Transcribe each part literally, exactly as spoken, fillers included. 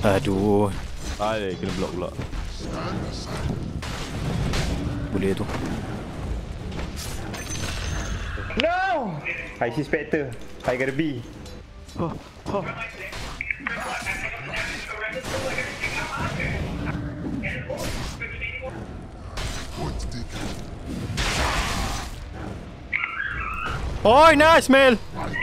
Aduh. Aduh, kena block pula. Boleh tu. No! I see Spectre. I gotta be. Oh, oh. Oi, nice, Mel.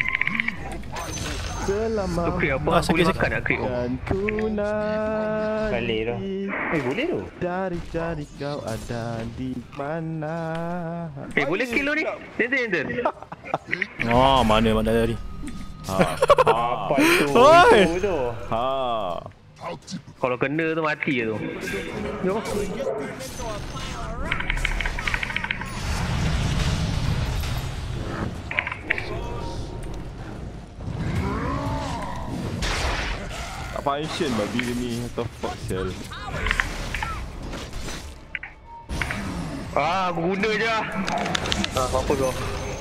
Selamat. Tu creep apa? Ah, Aku boleh sakit, makan nak creep. Dan ku nanti Balik dah. Eh, boleh tu. Cari-cari kau ada di mana. Eh, boleh kill lu ni? Enten, enten. Oh, mana mana tadi? Ha. Apa itu? Oi! Itu tu. Ha. Kalau kena tu mati je tu. Jom. Tak function babi dia ni. What the fuck sel. Ah, aku guna je lah. Ah, apa-apa kau.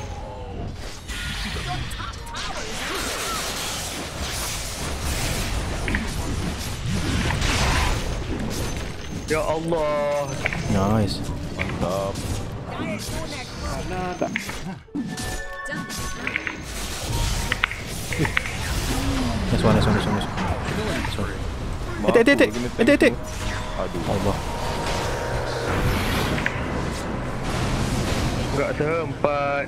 Ya Allah. Nice. Mantap. Nice one, nice one, nice one, nice one. Nice one. Etik, etik, etik. Etik, etik. Aduh. Allah. Enggak sempat.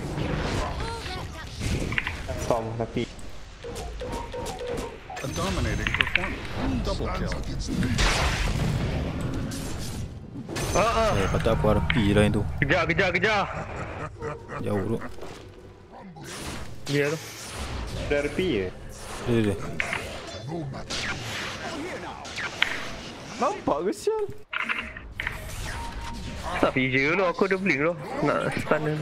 Storm tapi. A dominating performance. Double kill. Ah, ah. Eh, patut aku R P lah yang tu. Kejar, kejar, kejar. Jauh tu. Dia tu. Dah R P je. Dia, dia. Nampak ke sial? Tak fizzy dulu, aku ada blink tu. Nak stun dia.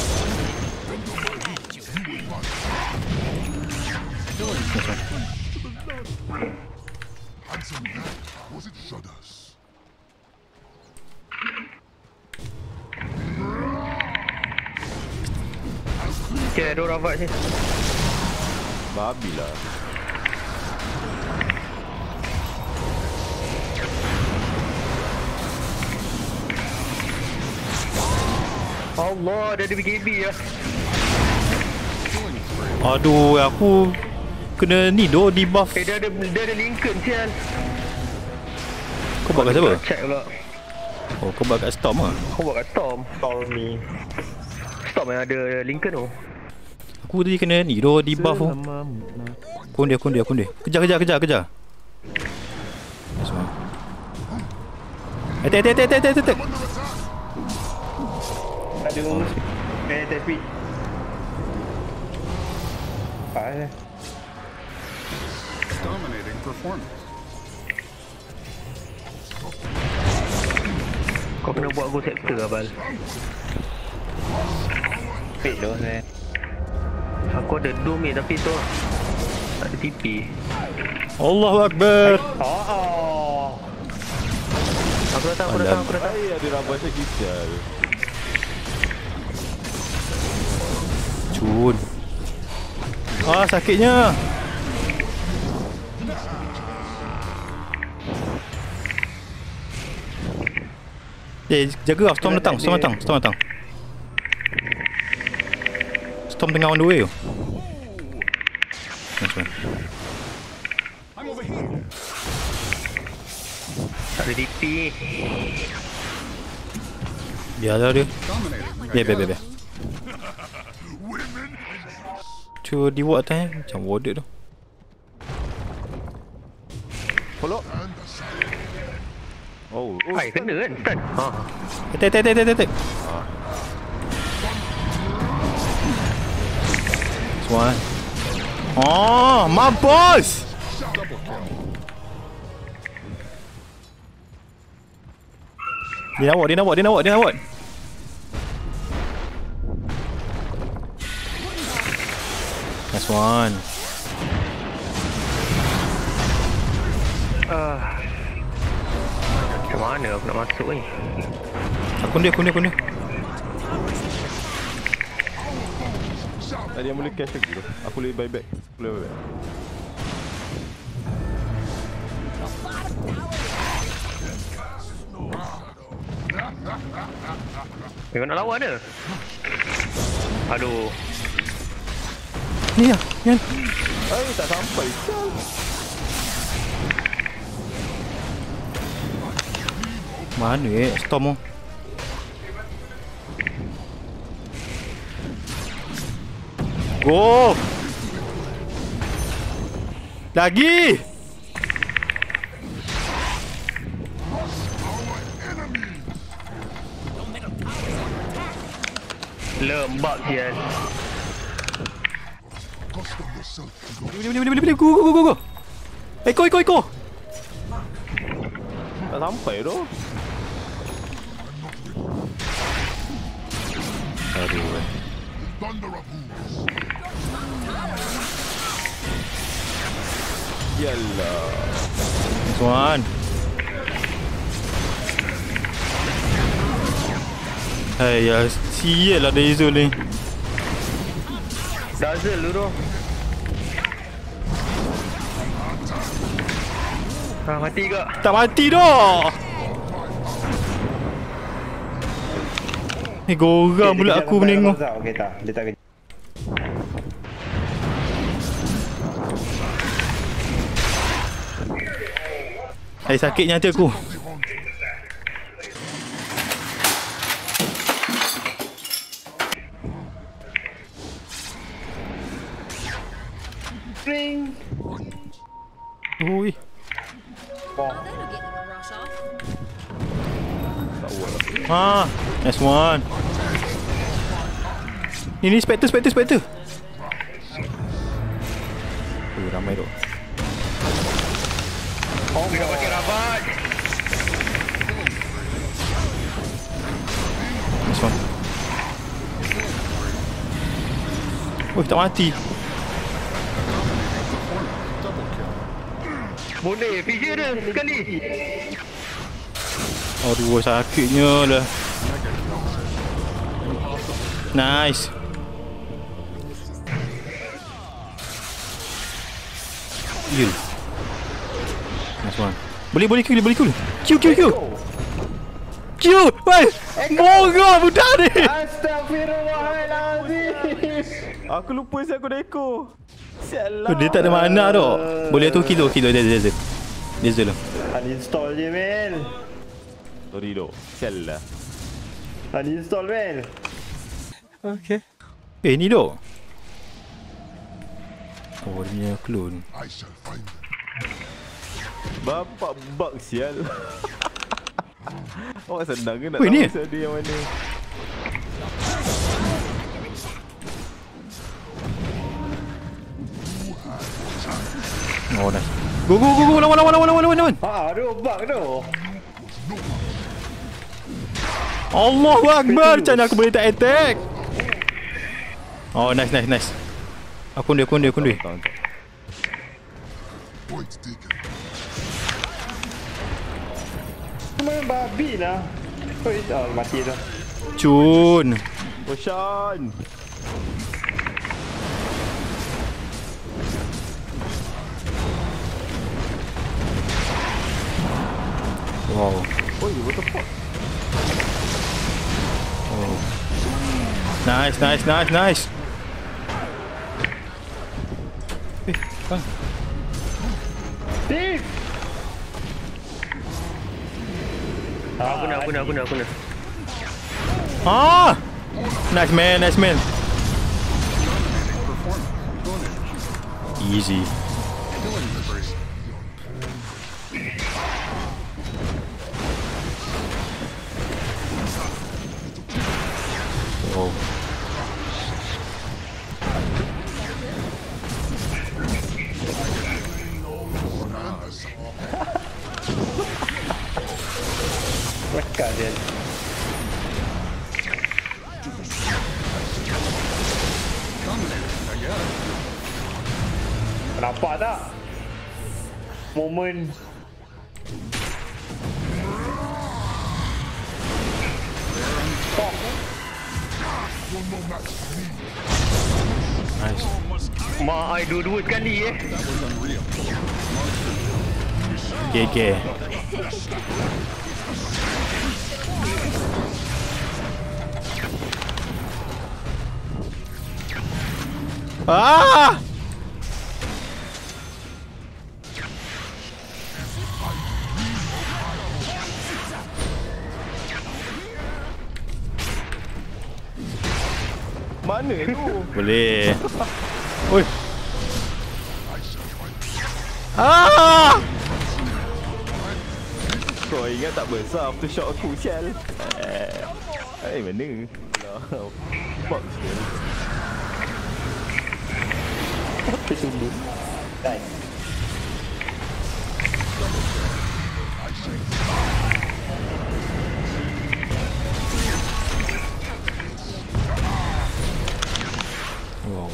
Okay, ada orang fight sini. Babi lah. Allah, dia ada B K B lah. Aduh, aku kena ni doh di buff. Eh, dia ada, dia ada Lincoln sial. Kau buat kat siapa? Check pula. Oh, kau buat kat Storm ah. Kau buat kat Storm. Storm ni. Storm yang ada Lincoln tu. Aku tadi kena ni doh di buff tu. Kun dia, kun dia, kun dia. Kejar, kejar, kejar, kejar. Nice one. Etek, etek, etek, etek, etek. Aduh. Eh, tapi. Ah, Dominating performance. Kau kena buat go sector Abal. fake dah saya. Aku ada doom ni tapi tu tak ada T P. Allahu Akbar. Oh, oh. Aku datang, aku datang, aku datang. Ay, ada rabas lagi sial. Cun. Ah, sakitnya. Eh, jaga lah. Storm datang, Storm datang, Storm datang. Storm tengah on the way tu. Nice one. I'm over here. Tak ada D P. Biarlah dia. Dominating. Biar, biar, biar, biar. Cuba di ward atas eh. Macam warded tu. Follow. Oh, oh. Hai, kena kan? Stun. Ha. Attack, attack, attack, attack, attack. This one. Oh, my boss! Double kill. Dia nak ward, dia nak ward, dia nak ward, dia nak ward. Nice one. Ah. Macam mana aku nak masuk ni? Akun dia, akun dia, akun dia. Tadi yang boleh cash lagi tu. Aku boleh buy back. Aku boleh buy back. Tengok nak lawan dia. Aduh. Ni lah, Yan. Eh, tak sampai. Mana eh, Storm tu. Go! Lagi! Lembab sial. Boleh, boleh, boleh, boleh, boleh. Go, go, go, go. Eko, Eko, Eko. Tak sampai tu. Aduh, eh. Yalah. This one. Hai, ya, sial lah dari Zul ni. Dazzle lu tu. Ha, mati ke? Tak mati dah. Eh, gorang pula aku menengok. Okey tak, dia tak kerja. Hai, sakitnya hati aku. Ring. Ui. That'll get the rush off. Ah, nice one. Ini Spectre, Spectre, Spectre. Oh, ramai tu. Oh, kita pakai rabat. Nice one. Oh, tak mati. Boleh, figure dia sekali. Aduh, sakitnya lah. Nice. Heal. Nice one. Boleh, boleh kill, boleh kill. Q, Q, Q. Q, woi. Bodoh budak ni. Astagfirullahalazim. Aku lupa saya aku dah echo. Sialah. Oh, dia tak ada mana tu. Boleh tu kill, kill dia, dia, dia. Dia Zul. Uninstall je, Mel. Sorry dok. Sialah. Uninstall, Mel. Okay. Eh, ni dok. Oh, dia punya clone. Bapak bug sial. Awak senang ke nak Weh, tahu ni? pasal dia yang mana? Oh, nice. Go, go, go, go. Lawan, lawan, lawan, lawan, lawan, lawan. Ha, aduh, bug tu. Allahu Akbar. Macam mana aku boleh tak attack? Oh, nice, nice, nice. Aku dia, aku dia, aku dia. Tak, tak. Main babi lah. Oi, oh, mati dah. Cun. Roshan. Wow. Oh, what the fuck? Oh. Nice, nice, nice, nice. Eh, bang. Steve. Aku nak, aku nak, aku nak, aku nak. Ah! Nice man, nice man. Easy. Oh. Mereka dia. Nampak tak? Momen. Nice. Mak ai dua-dua sekali eh. Okay, okay. Ah! Mana tu? Boleh. Oi. Ah! Kau ingat tak besar aftershock aku, Shell? Eh, eh mana? Lah, fuck Shell. Apa tunggu? Kan. Wow.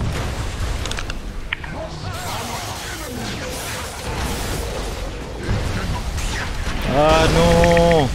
Ah no.